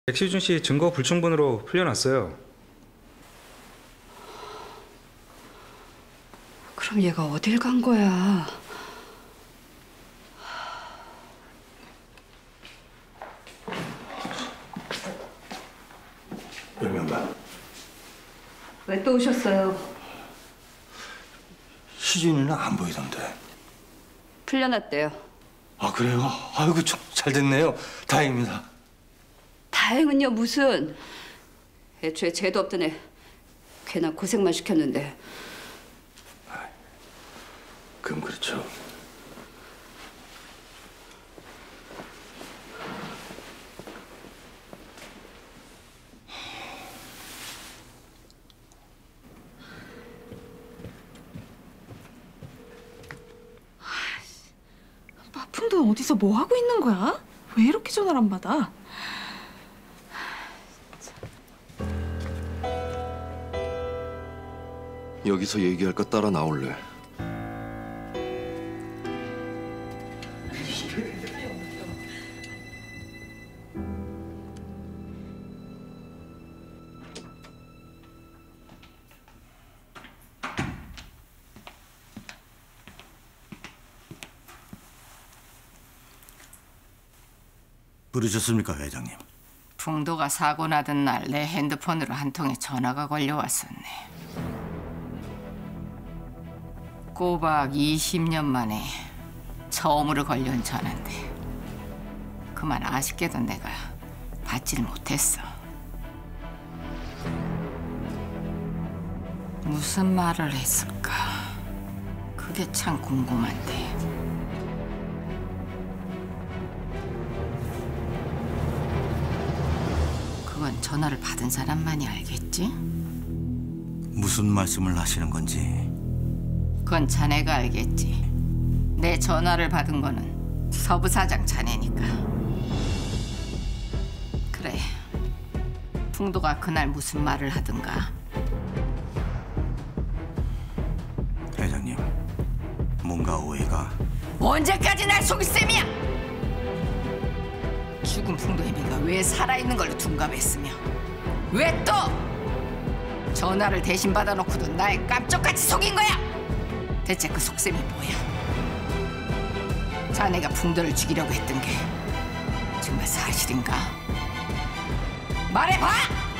백시준 씨 증거 불충분으로 풀려났어요. 그럼 얘가 어딜 간 거야? 열명만. 왜 또 오셨어요? 시준이는 안 보이던데. 풀려났대요. 아 그래요? 아이고 잘 됐네요. 다행입니다. 다행은요 무슨. 애초에 죄도 없던 애 괜한 고생만 시켰는데. 그럼 그렇죠. 마풍돈 어디서 뭐 하고 있는 거야? 왜 이렇게 전화를 안 받아? 여기서 얘기할 거 따라 나올래. 부르셨습니까, 회장님? 풍도가 사고 나던 날 내 핸드폰으로 한 통의 전화가 걸려왔었네. 꼬박 20년 만에 처음으로 걸려온 전화인데 그만 아쉽게도 내가 받지를 못했어. 무슨 말을 했을까? 그게 참 궁금한데. 그건 전화를 받은 사람만이 알겠지? 무슨 말씀을 하시는 건지. 그건 자네가 알겠지. 내 전화를 받은 거는 서부 사장 자네니까. 그래. 풍도가 그날 무슨 말을 하든가. 회장님, 뭔가 오해가. 언제까지 날 속일 셈이야? 죽은 풍도의 미가 왜 살아있는 걸로 둔감했으며 왜 또 전화를 대신 받아놓고도 날 깜짝같이 속인 거야? 대체 그 속셈이 뭐야? 자네가 풍도를 죽이려고 했던 게 정말 사실인가? 말해봐!